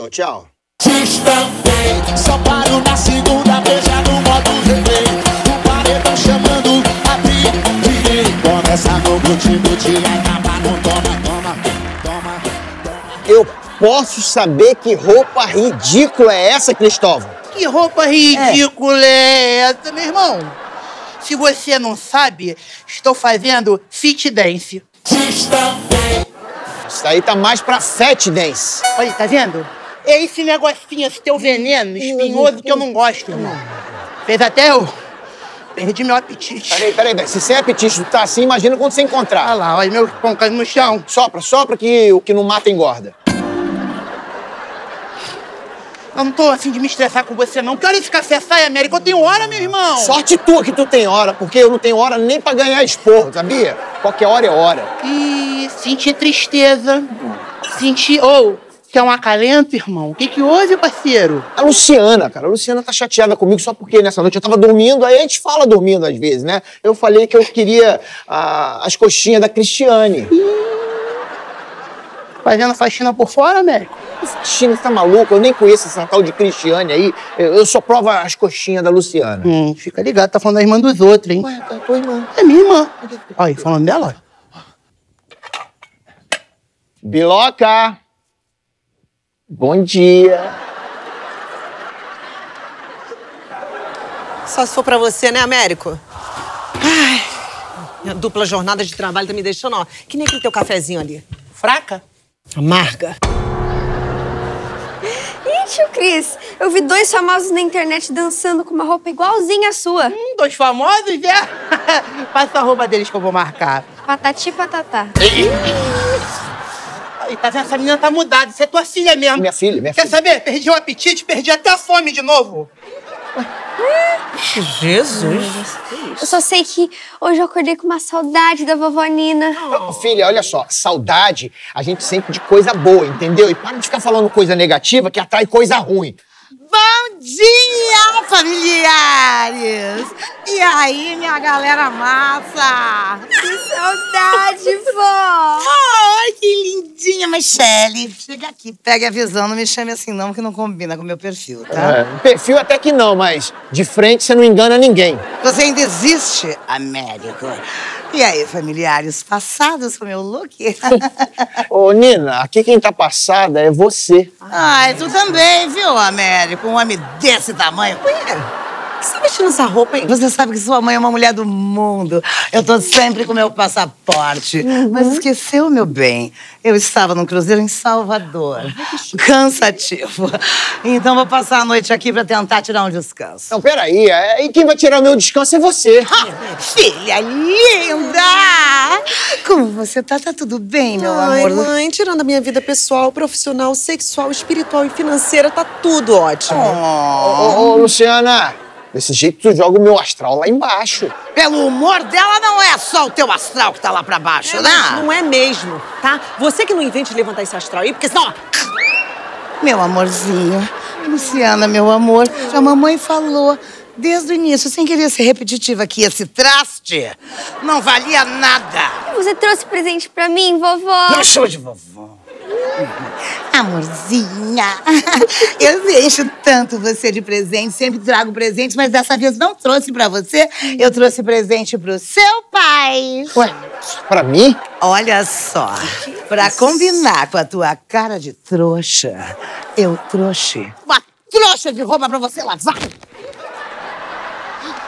Então, tchau. Só paro na segunda, beija no modo replay. O paredão chamando, abri, virei. Começa no guti-guti, acaba no toma. Eu posso saber que roupa ridícula é essa, Cristóvão? Que roupa ridícula é essa, meu irmão? Se você não sabe, estou fazendo fit dance. Isso aí tá mais pra fat dance. Olha, tá vendo? É esse negocinho, esse teu veneno espinhoso que eu não gosto, irmão. Fez até eu perdi meu apetite. Peraí. Se sem apetite tu tá assim, imagina quando você encontrar. Olha lá, olha meu pão caindo no chão. Sopra que o que não mata engorda. Eu não tô afim de me estressar com você, não. Que hora esse café sai, América? Eu tenho hora, meu irmão. Sorte tua que tu tem hora, porque eu não tenho hora nem pra ganhar esporro, sabia? Qualquer hora é hora. Ih, senti tristeza. Senti... quer um acalento, irmão? O que houve, parceiro? A Luciana, cara. A Luciana tá chateada comigo só porque nessa noite eu tava dormindo, aí a gente fala dormindo às vezes, né? Eu falei que eu queria as coxinhas da Cristiane. Fazendo faxina por fora, Américo? Faxina, você tá maluco? Eu nem conheço essa tal de Cristiane aí. Eu só provo as coxinhas da Luciana. Fica ligado, tá falando da irmã dos outros, hein? Ué, é tua irmã. É minha irmã. Olha aí, falando dela, ó. Biloca! Bom dia. Só se for pra você, né, Américo? Ai, minha dupla jornada de trabalho tá me deixando, ó, que nem aquele teu cafezinho ali. Fraca? Amarga. Ih, tio Cris, eu vi 2 famosos na internet dançando com uma roupa igualzinha à sua. 2 famosos, é? Passa a roupa deles que eu vou marcar. Patati patatá. Aí, tá vendo? Essa menina tá mudada. Isso é tua filha mesmo. Minha filha. Quer saber? Perdi o apetite, perdi até a fome de novo. Jesus. Eu só sei que hoje eu acordei com uma saudade da vovó Nina. Filha, olha só, saudade a gente sente de coisa boa, entendeu? E para de ficar falando coisa negativa que atrai coisa ruim. Bom dia, familiares! E aí, minha galera massa? Que saudade, vó! Ai, que lindinha, Michele. Chega aqui, pega a visão, não me chame assim não, que não combina com o meu perfil, tá? Perfil até que não, mas de frente você não engana ninguém. Você ainda existe, Américo? E aí, familiares, passados com o meu look? Ô, Nina, aqui quem tá passada é você. Ai, tu também, viu, Américo? Um homem desse tamanho. Por que você tá vestindo essa roupa, hein? Você sabe que sua mãe é uma mulher do mundo. Eu tô sempre com meu passaporte. Mas esqueceu, meu bem. Eu estava num cruzeiro em Salvador. Cansativo. Então vou passar a noite aqui pra tentar tirar um descanso. Não, peraí. E quem vai tirar o meu descanso é você. Filha linda! Como você tá? Tá tudo bem, meu Ai, amor? mãe, tirando a minha vida pessoal, profissional, sexual, espiritual e financeira, tá tudo ótimo. Ô, Luciana, desse jeito tu joga o meu astral lá embaixo. Pelo humor dela, não é só o teu astral que tá lá pra baixo, né? Não é mesmo, tá? Você que não invente de levantar esse astral aí, porque senão... Meu amorzinho, Luciana, meu amor, a mamãe falou desde o início, sem querer ser repetitiva, que esse traste não valia nada. Você trouxe presente pra mim, vovó? Não chama de vovó. Amorzinha, eu encho tanto você de presente, sempre trago presente, mas dessa vez não trouxe pra você, eu trouxe presente pro seu pai. Ué, pra mim? Olha só, pra combinar com a tua cara de trouxa, eu trouxe uma trouxa de roupa pra você lavar.